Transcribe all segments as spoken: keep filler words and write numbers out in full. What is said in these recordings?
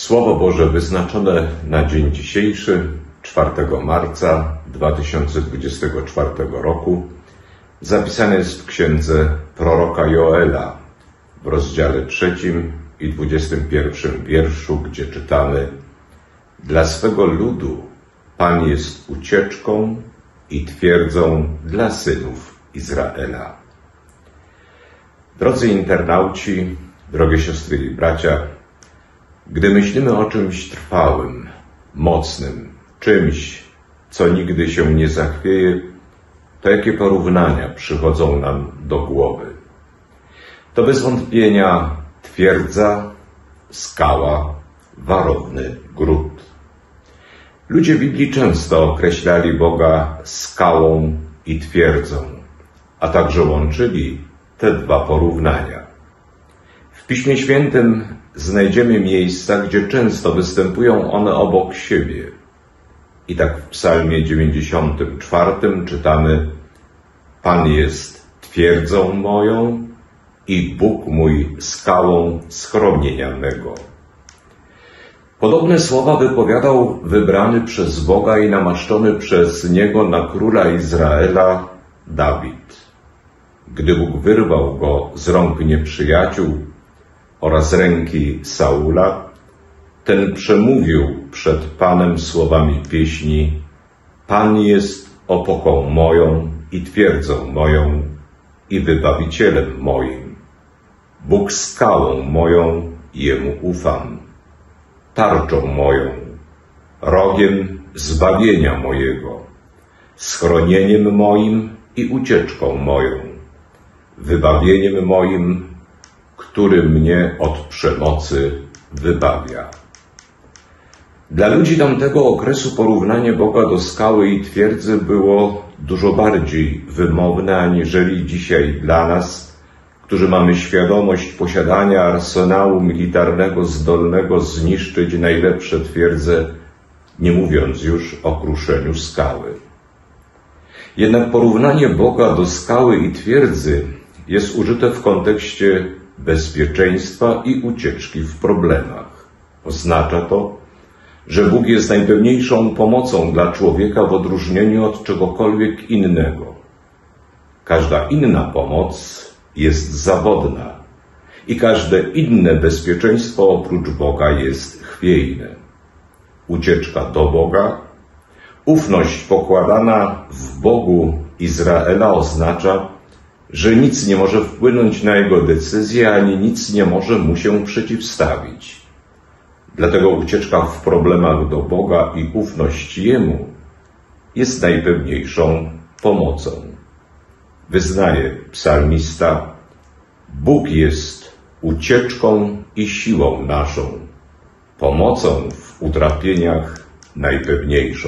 Słowo Boże wyznaczone na dzień dzisiejszy, czwartego marca dwa tysiące dwudziestego czwartego roku, zapisane jest w księdze proroka Joela w rozdziale trzecim i dwudziestym pierwszym wierszu, gdzie czytamy: Dla swego ludu Pan jest ucieczką i twierdzą dla synów Izraela. Drodzy internauci, drogie siostry i bracia, gdy myślimy o czymś trwałym, mocnym, czymś, co nigdy się nie zachwieje, to jakie porównania przychodzą nam do głowy? To bez wątpienia twierdza, skała, warowny gród. Ludzie Biblii często określali Boga skałą i twierdzą, a także łączyli te dwa porównania. W Piśmie Świętym znajdziemy miejsca, gdzie często występują one obok siebie. I tak w psalmie dziewięćdziesiątym czwartym czytamy: Pan jest twierdzą moją i Bóg mój skałą schronienia mego. Podobne słowa wypowiadał wybrany przez Boga i namaszczony przez Niego na króla Izraela Dawid. Gdy Bóg wyrwał go z rąk nieprzyjaciół oraz ręki Saula, ten przemówił przed Panem słowami pieśni: Pan jest opoką moją i twierdzą moją i wybawicielem moim. Bóg skałą moją, Jemu ufam, tarczą moją, rogiem zbawienia mojego, schronieniem moim i ucieczką moją, wybawieniem moim, który mnie od przemocy wybawia. Dla ludzi tamtego okresu porównanie Boga do skały i twierdzy było dużo bardziej wymowne aniżeli dzisiaj dla nas, którzy mamy świadomość posiadania arsenału militarnego zdolnego zniszczyć najlepsze twierdze, nie mówiąc już o kruszeniu skały. Jednak porównanie Boga do skały i twierdzy jest użyte w kontekście bezpieczeństwa i ucieczki w problemach. Oznacza to, że Bóg jest najpewniejszą pomocą dla człowieka w odróżnieniu od czegokolwiek innego. Każda inna pomoc jest zawodna i każde inne bezpieczeństwo oprócz Boga jest chwiejne. Ucieczka do Boga, ufność pokładana w Bogu Izraela oznacza, że nic nie może wpłynąć na jego decyzję, ani nic nie może mu się przeciwstawić. Dlatego ucieczka w problemach do Boga i ufność Jemu jest najpewniejszą pomocą. Wyznaje psalmista: Bóg jest ucieczką i siłą naszą, pomocą w utrapieniach najpewniejszą.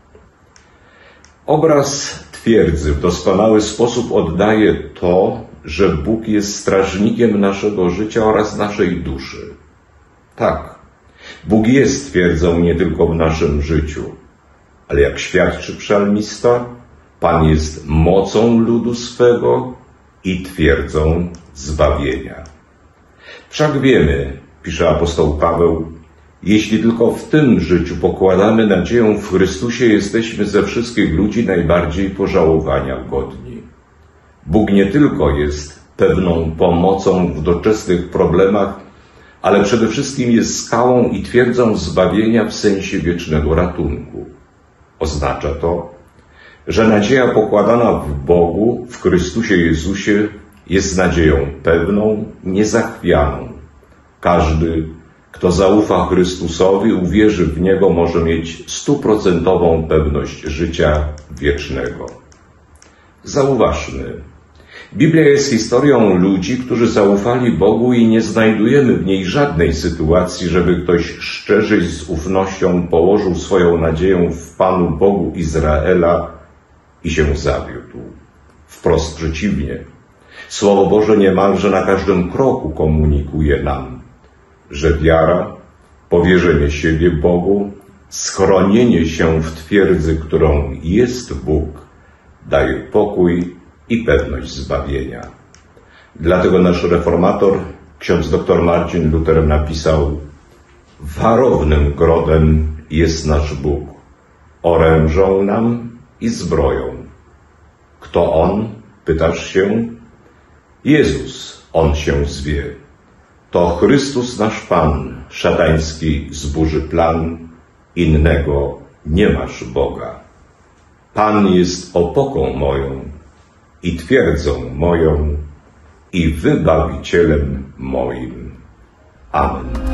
Obraz twierdzy w doskonały sposób oddaje to, że Bóg jest strażnikiem naszego życia oraz naszej duszy. Tak, Bóg jest twierdzą nie tylko w naszym życiu, ale jak świadczy psalmista, Pan jest mocą ludu swego i twierdzą zbawienia. Wszak wiemy, pisze apostoł Paweł, jeśli tylko w tym życiu pokładamy nadzieję w Chrystusie, jesteśmy ze wszystkich ludzi najbardziej pożałowania godni. Bóg nie tylko jest pewną pomocą w doczesnych problemach, ale przede wszystkim jest skałą i twierdzą zbawienia w sensie wiecznego ratunku. Oznacza to, że nadzieja pokładana w Bogu, w Chrystusie Jezusie, jest nadzieją pewną, niezachwianą. Każdy, kto zaufa Chrystusowi, uwierzy w Niego, może mieć stuprocentową pewność życia wiecznego. Zauważmy, Biblia jest historią ludzi, którzy zaufali Bogu i nie znajdujemy w niej żadnej sytuacji, żeby ktoś szczerze i z ufnością położył swoją nadzieję w Panu Bogu Izraela i się zawiódł. Wprost przeciwnie. Słowo Boże niemalże na każdym kroku komunikuje nam, że wiara, powierzenie siebie Bogu, schronienie się w twierdzy, którą jest Bóg, daje pokój i pewność zbawienia. Dlatego nasz reformator, ksiądz dr Marcin Luther, napisał: warownym grodem jest nasz Bóg, orężą nam i zbroją. Kto On? Pytasz się? Jezus, On się zwie. To Chrystus nasz Pan, szatański zburzy plan, innego nie masz Boga. Pan jest opoką moją i twierdzą moją i wybawicielem moim. Amen.